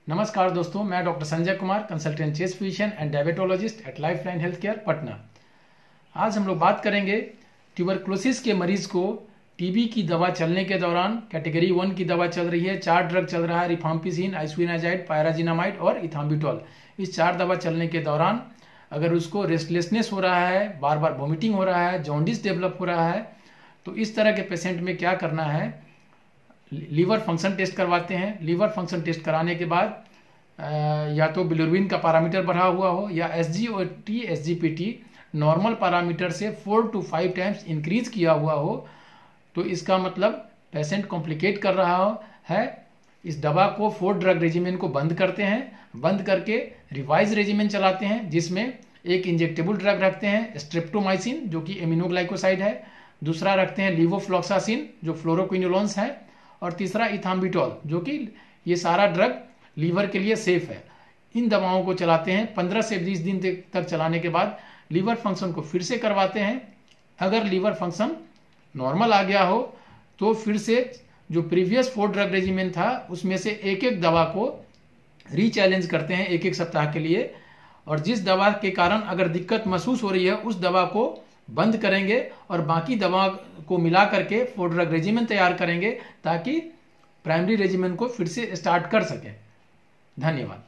नमस्कार दोस्तों, मैं doctor Sanjay Kumar, consultant chest physician and diabetologist at Lifeline health care Patna. आज हम लोग बात करेंगे ट्यूबरक्लोसिस के मरीज को टीबी की दवा चलने के दौरान कैटेगरी 1 की दवा चल रही है, 4 ड्रग चल रहा है, रिफाम्पिसिन, आइसोइनाजाइड, पायराजिनामाइड और इथाम्बुटोल। इस 4 दवा चलने के दौरान अगर उसको रेस्टलेसनेस हो रहा है, बार बार वॉमिटिंग हो रहा है, जॉन्डिस डेवलप हो रहा है, तो इस तरह के पेशेंट में क्या करना है, लीवर फंक्शन टेस्ट करवाते हैं। लीवर फंक्शन टेस्ट कराने के बाद या तो बिलिरुबिन का पैरामीटर बढ़ा हुआ हो या SGOT SGPT नॉर्मल पैरामीटर से 4 to 5 टाइम्स इंक्रीज किया हुआ हो, तो इसका मतलब पेशेंट कॉम्प्लिकेट कर रहा है। इस दवा को 4 ड्रग रेजिमेन को बंद करते हैं, बंद करके रिवाइज रेजिमेन चलाते हैं, जिसमें एक इंजेक्टेबल ड्रग रखते हैं स्ट्रेप्टोमाइसिन जो कि एमिनोग्लाइकोसाइड है, दूसरा रखते हैं लीवोफ्लॉक्सासिन जो फ्लोरोक्विनोलोन्स है, और तीसरा इथाम्बुटोल जो कि ये सारा ड्रग लीवर के लिए सेफ है। इन दवाओं को चलाते हैं। 15 से 20 दिन तक चलाने के बाद लीवर फंक्शन को फिर से करवाते हैं। अगर लीवर फंक्शन नॉर्मल आ गया हो तो फिर से जो प्रीवियस 4 ड्रग रेजिमेन था उसमें से एक एक दवा को रीचैलेंज करते हैं एक सप्ताह के लिए, और जिस दवा के कारण अगर दिक्कत महसूस हो रही है उस दवा को बंद करेंगे और बाकी दवा को मिला करके 4 ड्रग रेजिमेन तैयार करेंगे ताकि प्राइमरी रेजिमेन को फिर से स्टार्ट कर सकें। धन्यवाद।